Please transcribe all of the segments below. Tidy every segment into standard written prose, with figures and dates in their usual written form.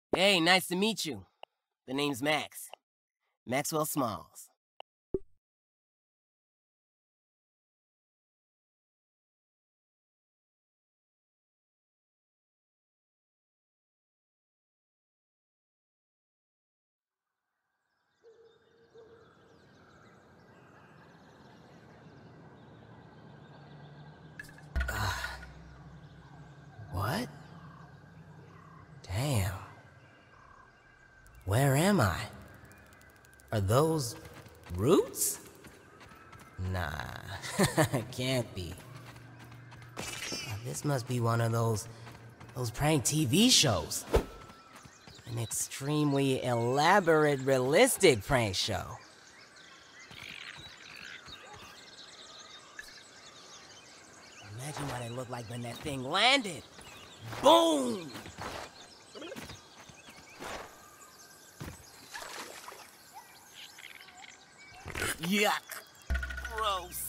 Hey, nice to meet you. The name's Max. Maxwell Smalls. What? Damn. Where am I? Are those roots? Nah, can't be. This must be one of those prank TV shows. An extremely elaborate, realistic prank show. Imagine what it looked like when that thing landed. Boom! Yuck. Gross.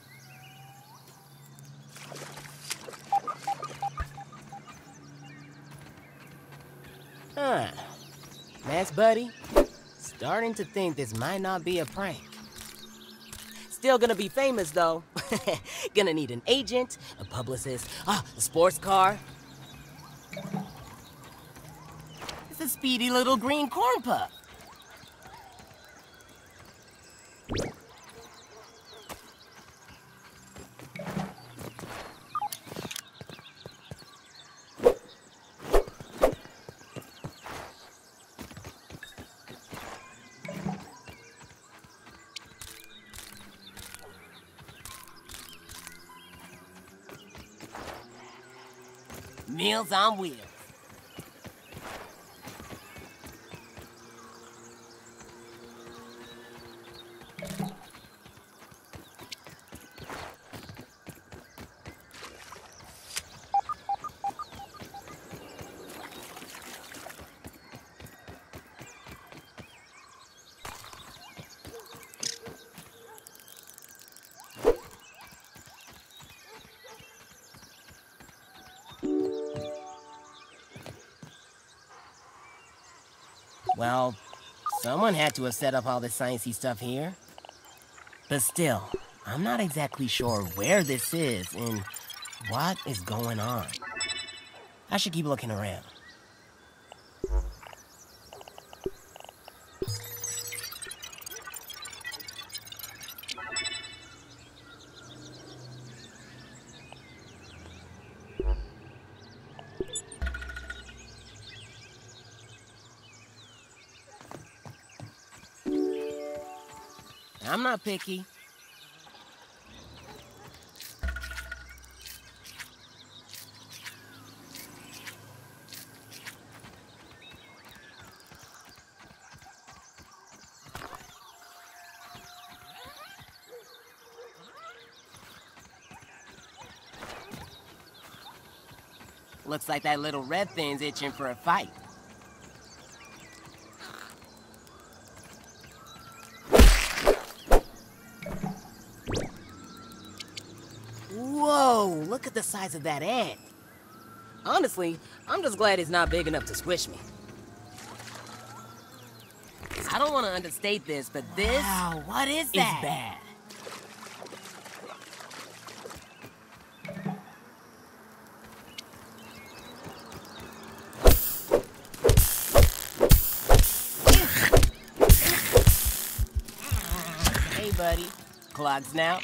Huh. Max, buddy. Starting to think this might not be a prank. Still gonna be famous, though. Gonna need an agent, a publicist, a sports car. It's a speedy little green corn pup. Meals on wheels. Well, someone had to have set up all this sciencey stuff here. But still, I'm not exactly sure where this is and what is going on. I should keep looking around. I'm not picky. Looks like that little red thing's itching for a fight. Whoa, look at the size of that ant. Honestly, I'm just glad it's not big enough to squish me. I don't want to understate this, but this Wow, what is that? is bad. Hey, buddy. Clogs now?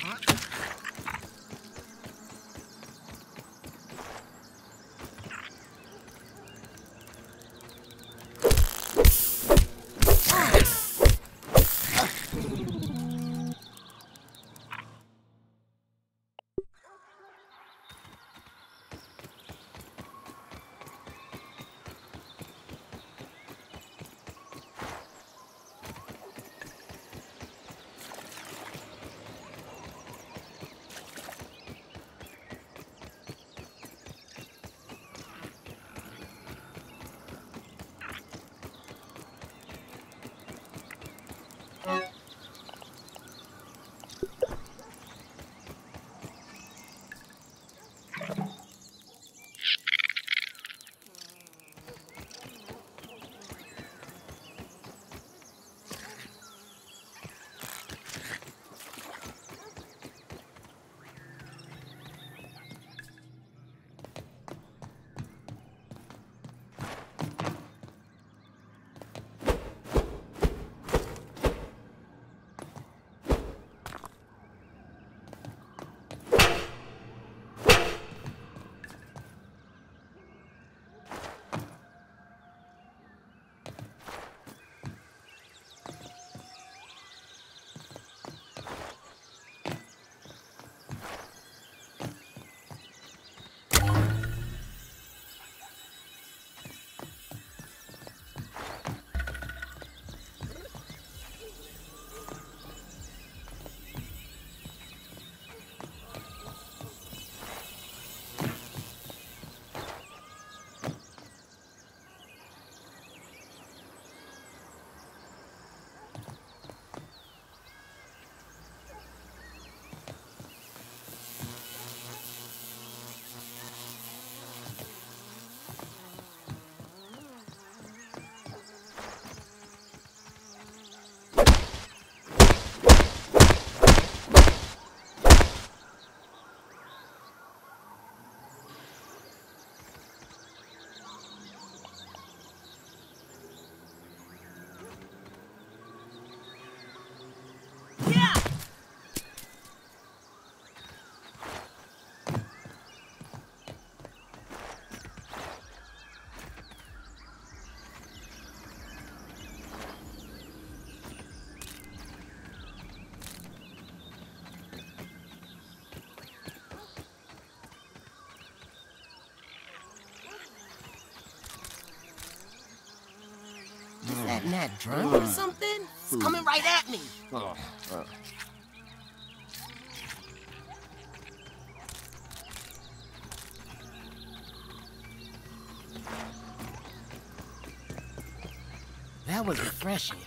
Is that Nat drunk or something? It's coming right at me. That was refreshing.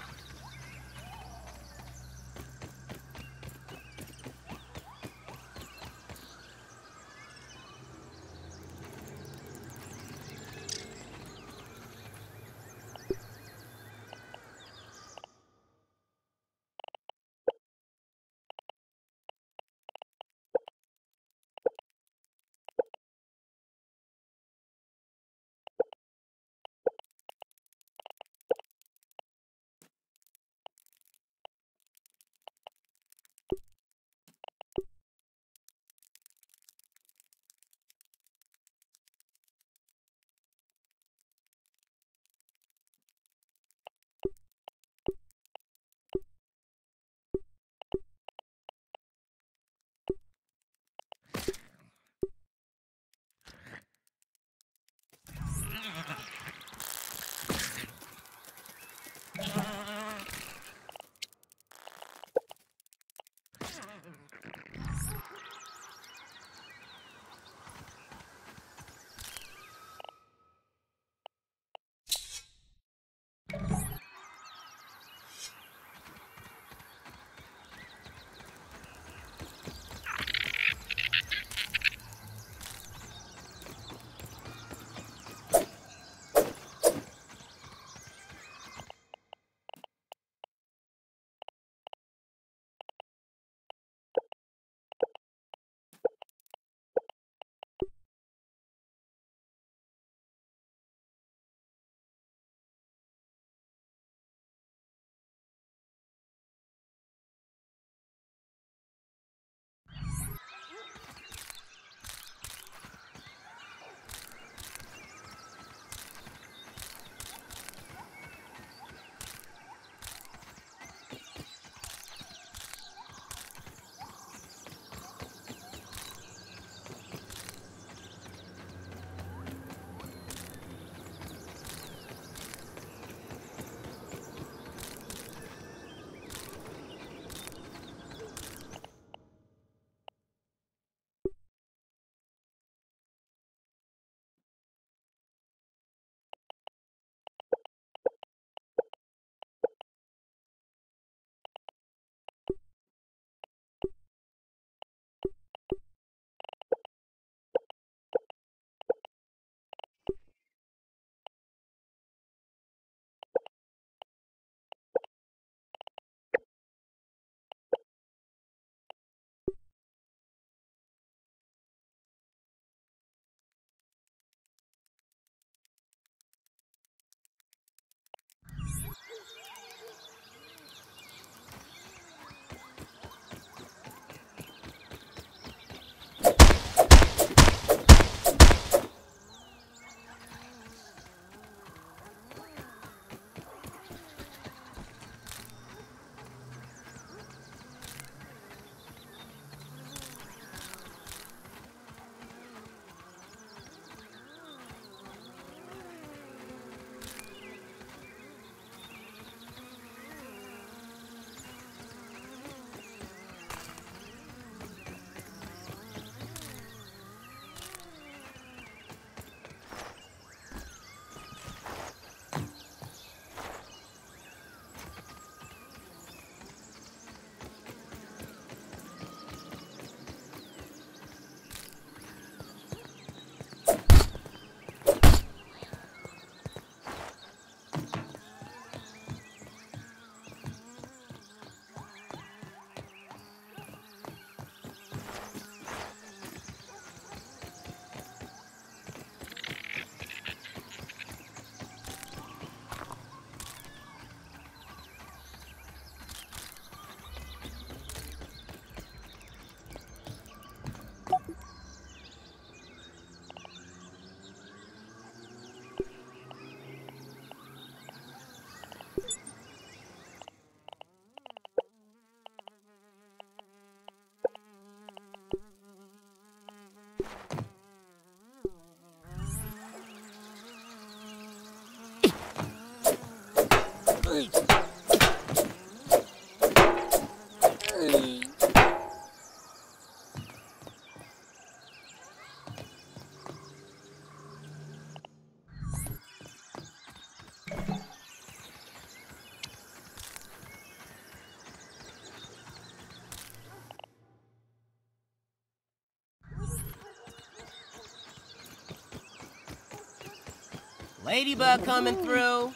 Ladybug coming through.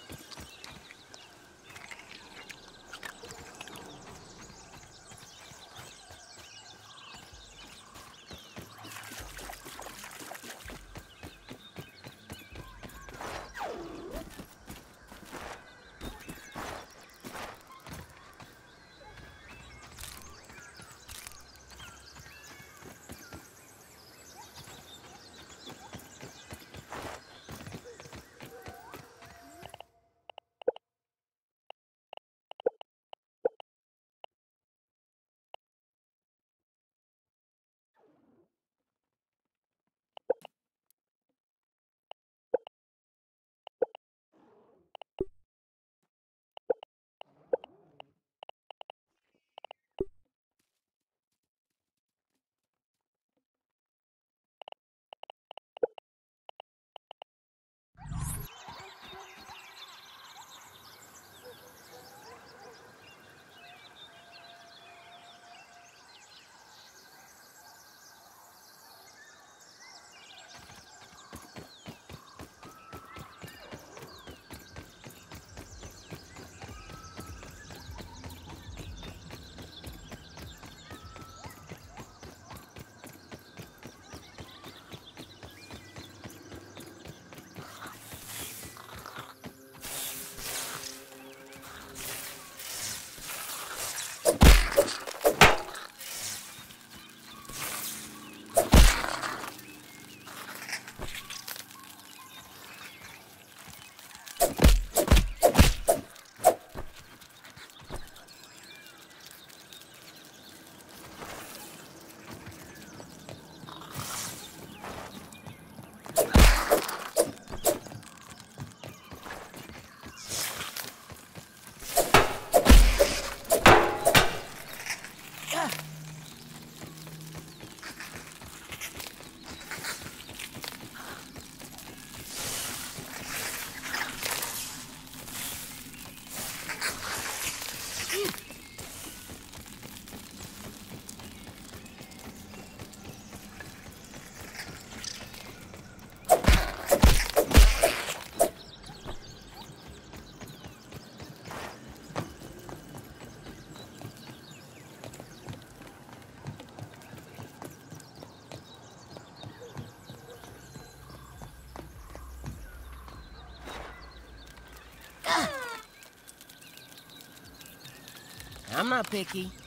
I'm not picky.